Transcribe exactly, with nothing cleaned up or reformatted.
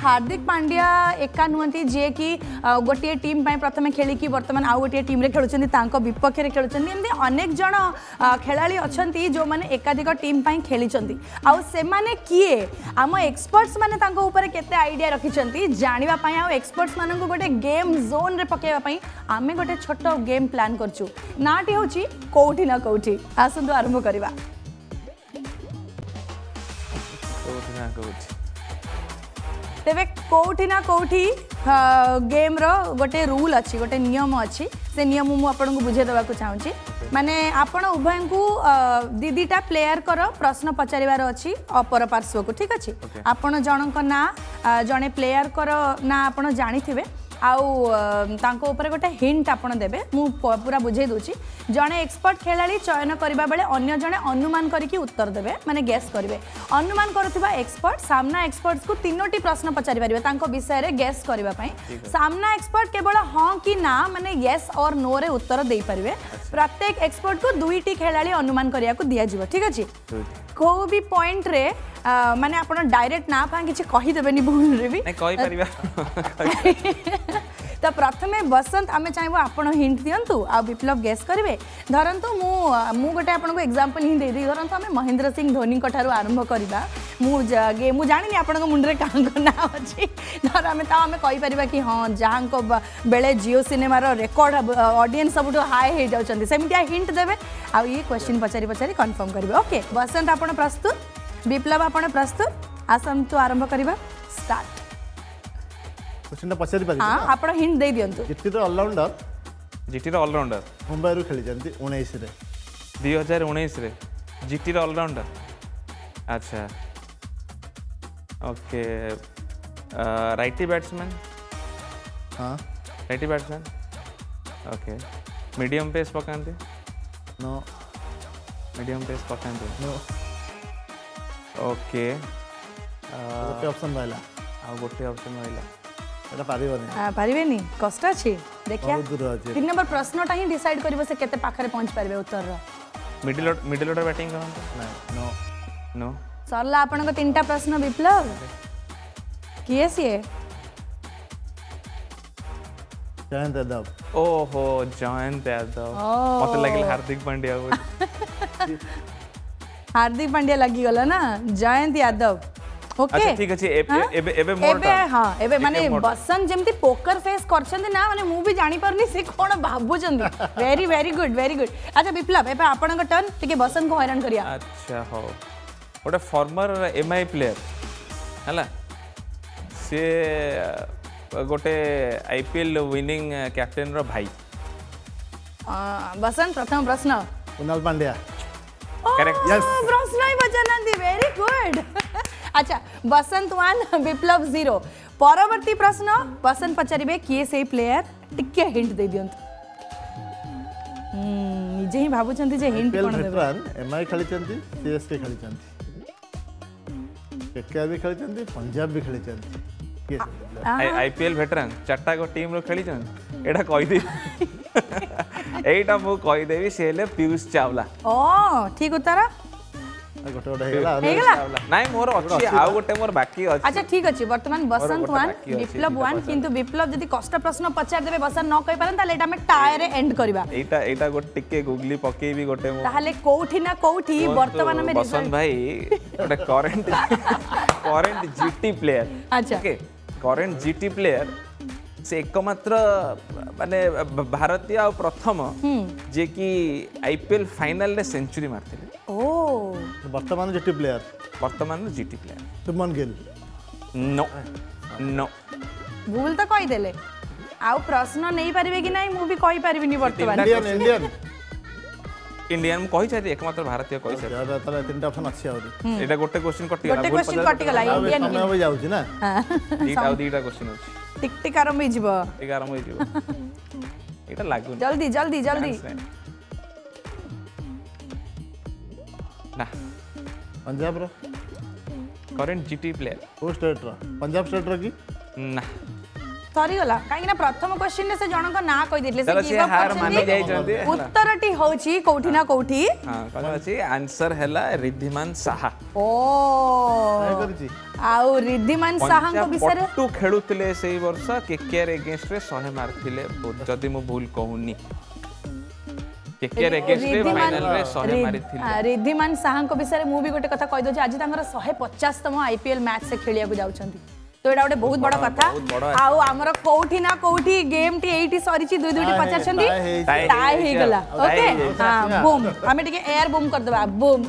हार्दिक पांड्या एका नुहति जे कि गोटे टीम प्रथम खेली कि वर्तमान आउ गोटे टीम रे खेलुछन्ती तांको विपक्ष रे खेलुछन्ती एमती अनेक जण खेलाड़ी अछन्ती जो माने एकाधिक टीम पई खेलिछन्ती आउ से माने किए आम एक्सपर्ट्स माने तांको ऊपर केते आइडिया रखिछन्ती जानिबा पई आउ एक्सपर्ट्स मानन को गोटे गेम जोन रे पकेबा पई आमे गोटे छोट गेम प्लान करछु नाटी होची कोठी ना कोठी आसंतु आरंभ करबा कोठी ना कोठी तेबे कोठी ना कोठी गेम रो गोटे रूल अच्छी गोटे नियम अच्छी से नियम मु आपन को बुझे देबा को चाहूची माने आपण उभय को दीदीटा प्लेयर कर प्रश्न पचारिबार अच्छी अपर पार्श्व को ठीक अच्छी आपण जनक ना जने प्लेयर कर ना आपण जानिथिबे आउ तांको ऊपर गोटे हिंट आपण देबे मु पूरा बुझे दूची जने एक्सपर्ट खेलाड़ी चयन करबा बेले अन्य जने अनुमान करके उत्तर देबे माने गेस करबे अनुमान करथिबा एक्सपर्ट सामना एक्सपर्ट्स को तीनोटी प्रश्न पचारि परिबे तांको विषय रे गेस करबा पई सामना एक्सपर्ट केवल हां कि ना माने यस और नो रे उत्तर देई परिबे प्रत्येक एक्सपर्ट को दुईटी खेलाड़ी अनुमान करिया को दिया जिवो ठीक अछि को भी पॉइंट रे माने आपण डायरेक्ट ना पा किछि कहि देबेनी भूल रे भी नै कहि परिबा तो प्रथमे बसंत आमे चाहबो आपण हिंट दियंतु आ विप्लव गेस करिवे धरंतु मु मु गोटे आपण को एग्जांपल हिं दे दी धरंतु आमे महेंद्र सिंह धोनी कठारु आरंभ करबा मु गे मु जानिनी आपण को मुंड रे कांको ना अछि धर आमे ता आमे कहि परिबा कि हां जहां को बेले जियो सिनेमा रो रिकॉर्ड ऑडियंस सबटो हाई हे जाउचंदी सेमितिया हिंट देबे आ ये क्वेश्चन पचारि पचारि कंफर्म करिवे ओके बसंत आपण प्रस्तुत विप्लव आपण प्रस्तुत आसंतु आरंभ करबा स्टार्ट क्वेश्चन पचारि पारि हां आपण हिंट दे दियंतु जीटी रो ऑलराउंडर जीटी रो ऑलराउंडर मुंबई रो खेली जंती उन्नीस रे दो हज़ार उन्नीस रे जीटी रो ऑलराउंडर अच्छा ओके राइटी बैट्समैन हां righty batsman okay medium pace पकांते नो मीडियम पेस पकांते नो ओके गोटे ऑप्शन रहला आ गोटे ऑप्शन रहला एटा पारिबनी आ पारिबेनी कष्ट अछि देखिया बहुत दूर अछि तीन नंबर प्रश्नटा ही डिसाइड करबो से केते पाखरे पहुंच पारबे उत्तर रो मिडिल मिडिल ऑर्डर बैटिंग करंते नहीं नो नो सरला आपण को तीनटा प्रश्न विप्लव किए सिए जयंत यादव ओहो जयंत यादव मते लागल हार्दिक पांड्या हार्दिक पांड्या लगी गला ना जयंत यादव ओके अच्छा ठीक अछि एबे एबे एबे मोर एबे हां एबे माने बसंत जेमती पोकर फेस करछन ना माने मु भी जानि परनी से कोन भाबु चंदी very very good very good अच्छा विप्लव एबे आपण का टर्न टिके बसंत को हैरान करिया अच्छा हो ओटा फॉर्मर एमआई प्लेयर हला से गोटे आईपीएल विनिंग कैप्टन रो भाई बसंत प्रथम प्रश्न कुणाल पांड्या करेक्ट यस प्रश्न ही बचनांदी वेरी गुड अच्छा बसंत वन विप्लव जीरो परवर्ती प्रश्न बसंत पचारिबे किए से प्लेयर टिके हिंट दे दियंत हम्म निजे ही भाबु चंती जे हिंट कोन देबे एमआई खेली चंती सीएसके खेली चंती केकेआर भी खेली चंती पंजाब भी खेली चंती आईपीएल वेटरन चारटा को टीम रो खेली चंती एटा कहि दे एटा मु कहि देबी से ले पीयूष चावला ओ ठीक उत्तर गोटे गोटे हेगला हेगला नाही मोर अछि आ गोटे मोर बाकी अछि अच्छा ठीक अछि वर्तमान बसंत वन विप्लव वन किंतु विप्लव जदी कष्ट प्रश्न पचार देबे बसंत न कहि पारन ताले एटा में टायर एंड करबा एटा एटा गोटे टिके गुगली पकेई भी गोटे मो ताले कोठी ना कोठी वर्तमान में बसंत भाई गोटे करंट करंट जीटी प्लेयर अच्छा ओके करंट जीटी प्लेयर से एकमात्र माने भारतीय आ प्रथम जे कि आईपीएल फाइनल रे सेंचुरी मारथिले ओ वर्तमान जीटी प्लेयर वर्तमान GT player Shubman Gill no no भूल तो कहि देले आउ प्रश्न नहीं पारिबे कि नहीं मु भी कहि पारिबिनी वर्तमान इंडियन इंडियन इंडियन कहि छै एकमात्र भारतीय कहि छै यार ताले तीनटा ऑप्शन अछि आउरी एटा गोटे क्वेश्चन कटि गला गोटे क्वेश्चन कटि गला इंडियन समय हो जाउछि ना दीटा दीटा क्वेश्चन अछि टिक टिक आरंभ हो जिवो टिक आरंभ हो जिवो एटा लागु जल्दी जल्दी जल्दी ना पंजाब रो करंट जीटी प्लेयर ओ स्टेट रो पंजाब स्टेट रो की ना सरी गला काहे ना प्रथम क्वेश्चन रे से जनक ना कहि दिले से से हार मानि जाई जंदी उत्तरटी होची कोठी ना कोठी हां कोन अछि आंसर हैला रिद्धिमान साहा ओ काय करछि आउ रिद्धिमान साहा विषय पट्टू खेलुले से वर्ष केकेआर एगेंस्ट रे सौ मारथिले जदि मु भूल कहूनी केकेआर एगेंस्ट रे फाइनल रे सौ मारिथिले रिद्धिमान साहा विषय मु भी गोटे कथा कहि दो आज तांगर एक सौ पचास तम आईपीएल मैच से खेलिया को जाउछंती तो एटा गोटे बहुत बड़ कथा आउ हमर कोठी ना कोठी गेम टी एटी सरीची दुई दुईटी पचार छंती टाई हे गला ओके हां बूम हमें टिके एयर बूम कर दबा बूम